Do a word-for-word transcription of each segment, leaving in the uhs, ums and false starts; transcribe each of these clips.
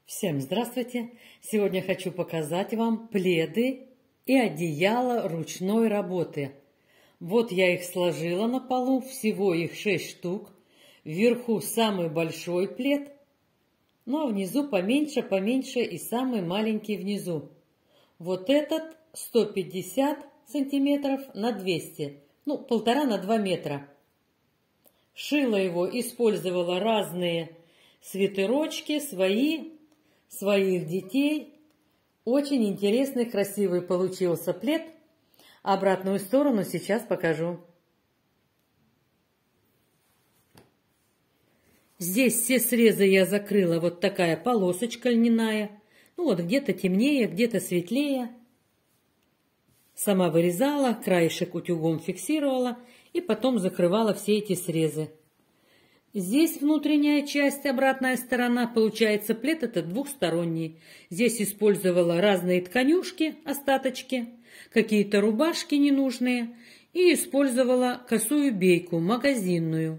Всем здравствуйте! Сегодня хочу показать вам пледы и одеяло ручной работы. Вот я их сложила на полу, всего их шесть штук. Вверху самый большой плед, ну а внизу поменьше, поменьше и самый маленький внизу. Вот этот сто пятьдесят сантиметров на двести, ну полтора на два метра. Шила его, использовала разные свитерочки, свои, своих детей. Очень интересный, красивый получился плед. Обратную сторону сейчас покажу. Здесь все срезы я закрыла, вот такая полосочка льняная. Ну вот где-то темнее, где-то светлее. Сама вырезала, краешек утюгом фиксировала и потом закрывала все эти срезы. Здесь внутренняя часть, обратная сторона, получается плед этот двухсторонний. Здесь использовала разные тканюшки, остаточки, какие-то рубашки ненужные и использовала косую бейку, магазинную.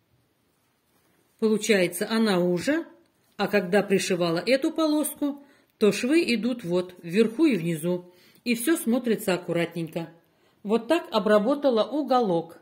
Получается она уже, а когда пришивала эту полоску, то швы идут вот вверху и внизу, и все смотрится аккуратненько. Вот так обработала уголок.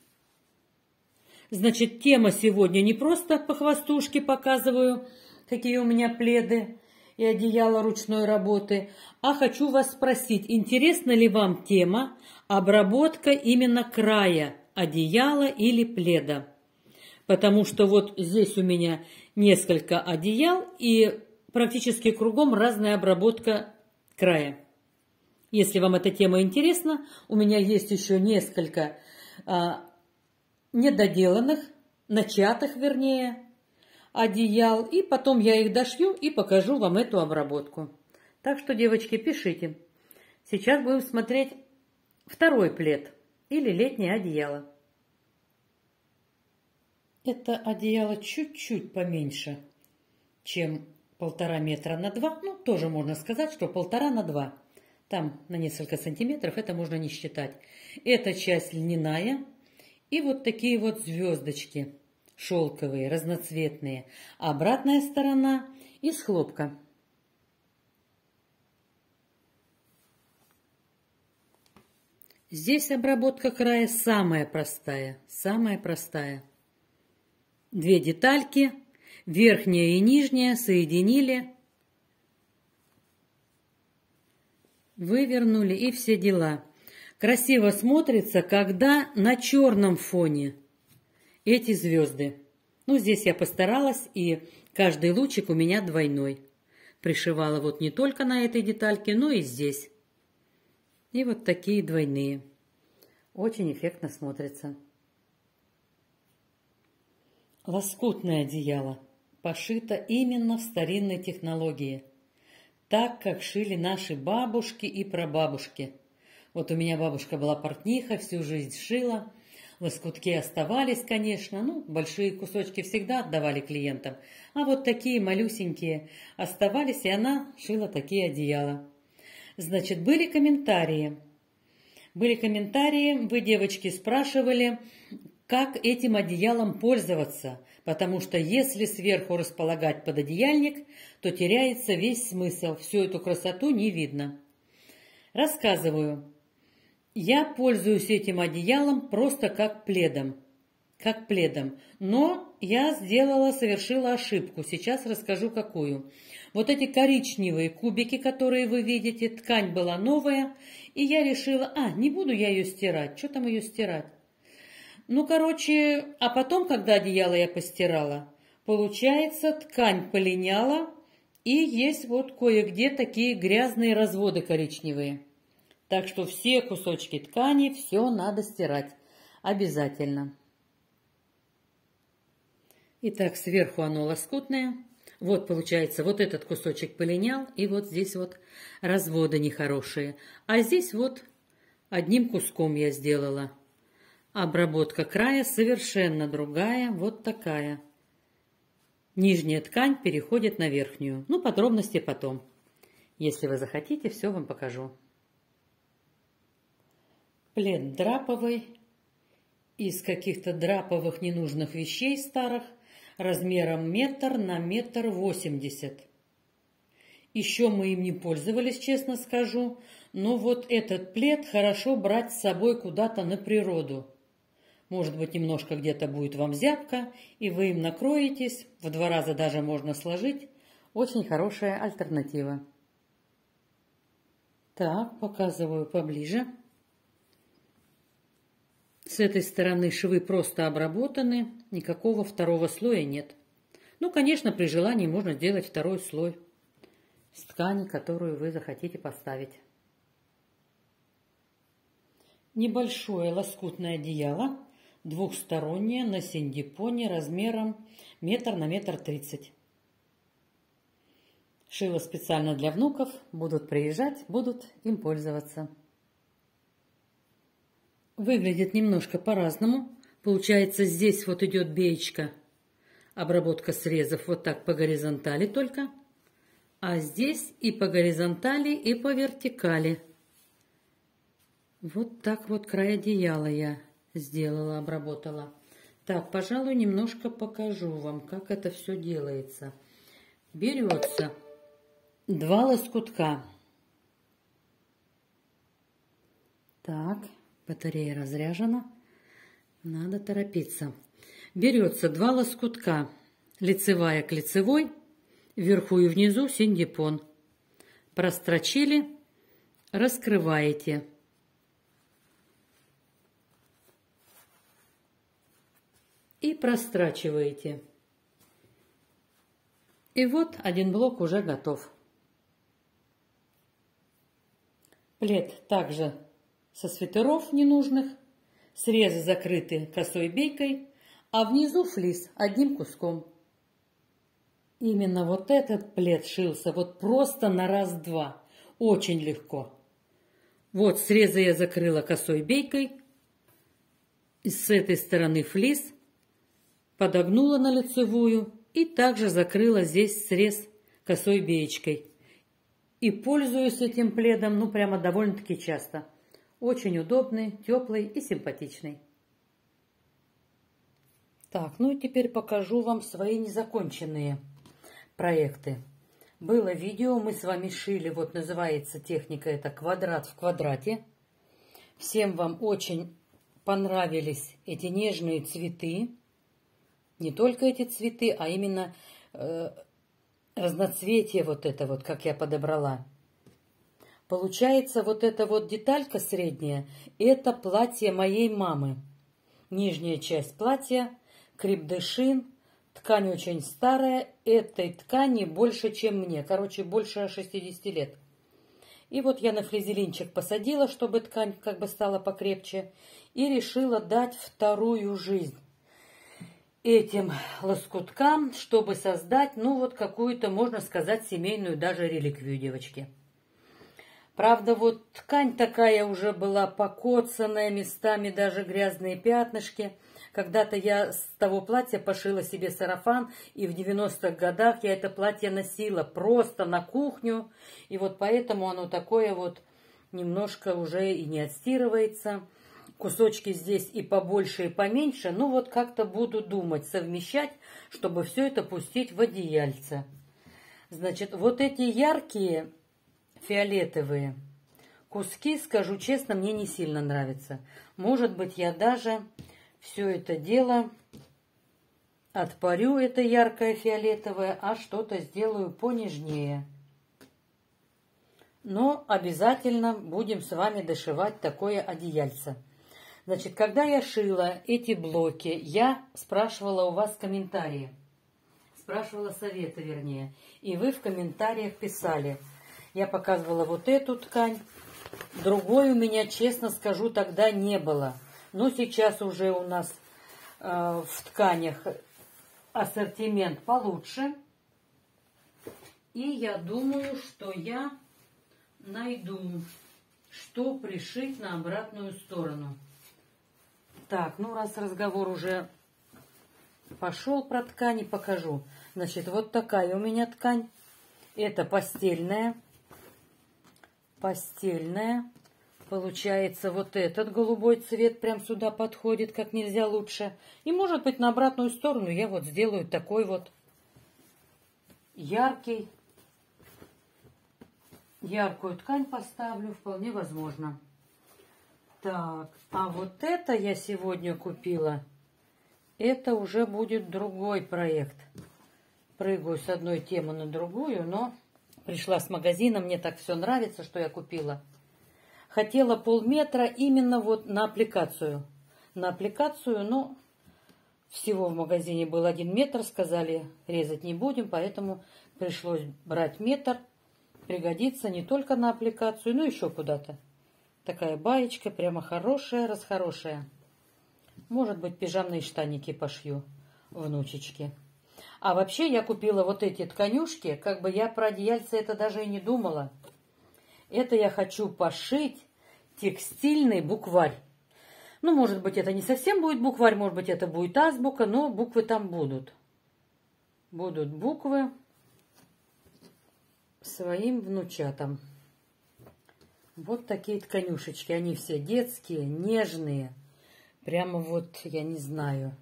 Значит, тема сегодня не просто по хвостушке показываю, какие у меня пледы и одеяло ручной работы, а хочу вас спросить, интересна ли вам тема обработка именно края одеяла или пледа? Потому что вот здесь у меня несколько одеял и практически кругом разная обработка края. Если вам эта тема интересна, у меня есть еще несколько а, недоделанных, начатых, вернее, одеял, и потом я их дошью и покажу вам эту обработку. Так что, девочки, пишите. Сейчас будем смотреть второй плед или летнее одеяло. Это одеяло чуть-чуть поменьше, чем полтора метра на два. Ну, тоже можно сказать, что полтора на два. Там на несколько сантиметров, это можно не считать. Эта часть льняная. И вот такие вот звездочки шелковые, разноцветные. Обратная сторона из хлопка. Здесь обработка края самая простая, самая простая. Две детальки, верхняя и нижняя, соединили, вывернули и все дела. Красиво смотрится, когда на черном фоне эти звезды. Ну, здесь я постаралась, и каждый лучик у меня двойной. Пришивала вот не только на этой детальке, но и здесь. И вот такие двойные. Очень эффектно смотрится. Лоскутное одеяло пошито именно в старинной технологии. Так, как шили наши бабушки и прабабушки. Вот у меня бабушка была портниха, всю жизнь шила. Лоскутки оставались, конечно. Ну, большие кусочки всегда отдавали клиентам. А вот такие малюсенькие оставались, и она шила такие одеяла. Значит, были комментарии. Были комментарии, вы, девочки, спрашивали, как этим одеялом пользоваться. Потому что если сверху располагать пододеяльник, то теряется весь смысл. Всю эту красоту не видно. Рассказываю. Я пользуюсь этим одеялом просто как пледом, как пледом, но я сделала, совершила ошибку, сейчас расскажу какую. Вот эти коричневые кубики, которые вы видите, ткань была новая, и я решила, а, не буду я ее стирать, что там ее стирать? Ну, короче, а потом, когда одеяло я постирала, получается, ткань полиняла, и есть вот кое-где такие грязные разводы коричневые. Так что все кусочки ткани, все надо стирать. Обязательно. Итак, сверху оно лоскутное. Вот получается, вот этот кусочек полинял, и вот здесь вот разводы нехорошие. А здесь вот одним куском я сделала. Обработка края совершенно другая, вот такая. Нижняя ткань переходит на верхнюю. Ну, подробности потом. Если вы захотите, все вам покажу. Плед драповый, из каких-то драповых ненужных вещей старых, размером метр на метр восемьдесят. Еще мы им не пользовались, честно скажу. Но вот этот плед хорошо брать с собой куда-то на природу. Может быть, немножко где-то будет вам зябко, и вы им накроетесь. В два раза даже можно сложить. Очень хорошая альтернатива. Так, показываю поближе. С этой стороны швы просто обработаны, никакого второго слоя нет. Ну, конечно, при желании можно сделать второй слой с ткани, которую вы захотите поставить. Небольшое лоскутное одеяло, двухстороннее, на синдипоне размером метр на метр тридцать. Шила специально для внуков, будут приезжать, будут им пользоваться. Выглядит немножко по-разному. Получается, здесь вот идет беечка, обработка срезов вот так по горизонтали только. А здесь и по горизонтали, и по вертикали. Вот так вот край одеяла я сделала, обработала. Так, пожалуй, немножко покажу вам, как это все делается. Берется два лоскутка. Так, батарея разряжена. Надо торопиться. Берется два лоскутка, лицевая к лицевой, вверху и внизу синдипон. Прострочили, раскрываете. И прострачиваете. И вот один блок уже готов. Плед также со свитеров ненужных, срезы закрыты косой бейкой, а внизу флис одним куском. Именно вот этот плед шился вот просто на раз-два, очень легко. Вот срезы я закрыла косой бейкой, и с этой стороны флис, подогнула на лицевую и также закрыла здесь срез косой беечкой. И пользуюсь этим пледом, ну, прямо довольно-таки часто. Очень удобный, теплый и симпатичный. Так, ну и теперь покажу вам свои незаконченные проекты. Было видео, мы с вами шили, вот называется техника это квадрат в квадрате. Всем вам очень понравились эти нежные цветы. Не только эти цветы, а именно э, разноцветие вот это вот, как я подобрала. Получается, вот эта вот деталька средняя, это платье моей мамы. Нижняя часть платья, крепдышин, ткань очень старая, этой ткани больше, чем мне, короче, больше шестидесяти лет. И вот я на флизелинчик посадила, чтобы ткань как бы стала покрепче, и решила дать вторую жизнь этим лоскуткам, чтобы создать, ну вот какую-то, можно сказать, семейную даже реликвию, девочки. Правда, вот ткань такая уже была покоцанная, местами даже грязные пятнышки. Когда-то я с того платья пошила себе сарафан, и в девяностых годах я это платье носила просто на кухню. И вот поэтому оно такое вот немножко уже и не отстирывается. Кусочки здесь и побольше, и поменьше. Ну вот как-то буду думать, совмещать, чтобы все это пустить в одеяльце. Значит, вот эти яркие фиолетовые куски, скажу честно, мне не сильно нравятся. Может быть, я даже все это дело отпарю, это яркое фиолетовое, а что-то сделаю понежнее. Но обязательно будем с вами дошивать такое одеяльце. Значит, когда я шила эти блоки, я спрашивала у вас комментарии. Спрашивала советы, вернее. И вы в комментариях писали. Я показывала вот эту ткань. Другой у меня, честно скажу, тогда не было. Но сейчас уже у нас э, в тканях ассортимент получше. И я думаю, что я найду, что пришить на обратную сторону. Так, ну раз разговор уже пошел про ткани, покажу. Значит, вот такая у меня ткань. Это постельная. Постельная. Получается, вот этот голубой цвет прям сюда подходит как нельзя лучше. И может быть на обратную сторону я вот сделаю такой вот яркий яркую ткань поставлю, вполне возможно. Так, а вот это я сегодня купила. Это уже будет другой проект. Прыгаю с одной темы на другую, но пришла с магазина, мне так все нравится, что я купила. Хотела полметра именно вот на аппликацию. На аппликацию, но всего в магазине был один метр, сказали, резать не будем, поэтому пришлось брать метр. Пригодится не только на аппликацию, но еще куда-то. Такая баечка, прямо хорошая, расхорошая. Может быть, пижамные штаники пошью внучечке. А вообще я купила вот эти тканюшки, как бы я про одеяльце это даже и не думала. Это я хочу пошить текстильный букварь. Ну, может быть, это не совсем будет букварь, может быть, это будет азбука, но буквы там будут. Будут буквы своим внучатам. Вот такие тканюшечки, они все детские, нежные. Прямо вот, я не знаю,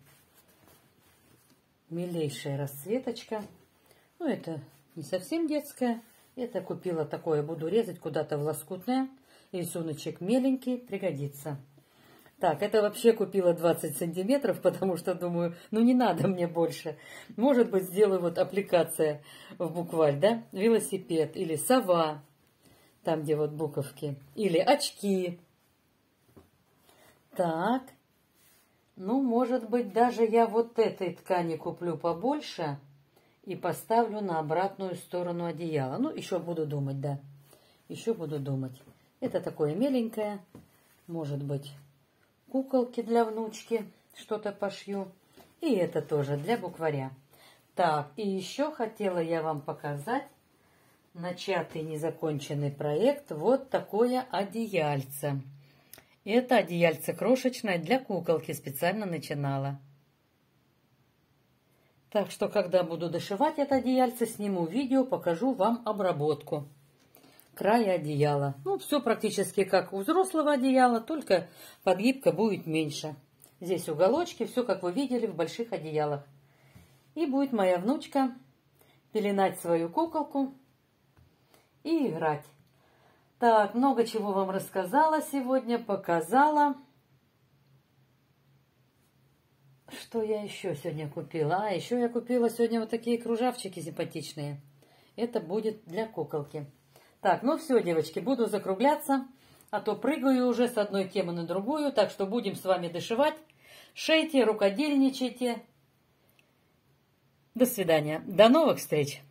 милейшая расцветочка. Ну, это не совсем детская. Это купила такое, буду резать куда-то в лоскутное. Рисуночек меленький, пригодится. Так, это вообще купила двадцать сантиметров, потому что думаю, ну не надо мне больше. Может быть, сделаю вот аппликация в букварь, да? Велосипед или сова, там, где вот буковки. Или очки. Так. Ну, может быть, даже я вот этой ткани куплю побольше и поставлю на обратную сторону одеяла. Ну, еще буду думать, да. Еще буду думать. Это такое меленькое. Может быть, куколки для внучки. Что-то пошью. И это тоже для букваря. Так, и еще хотела я вам показать начатый незаконченный проект. Вот такое одеяльце. Это одеяльце крошечное для куколки, специально начинала. Так что, когда буду дошивать это одеяльце, сниму видео, покажу вам обработку края одеяла. Ну, все практически как у взрослого одеяла, только подгибка будет меньше. Здесь уголочки, все как вы видели в больших одеялах. И будет моя внучка пеленать свою куколку и играть. Так, много чего вам рассказала сегодня, показала. Что я еще сегодня купила? А, еще я купила сегодня вот такие кружавчики симпатичные. Это будет для куколки. Так, ну все, девочки, буду закругляться, а то прыгаю уже с одной темы на другую, так что будем с вами дошивать. Шейте, рукодельничайте. До свидания. До новых встреч.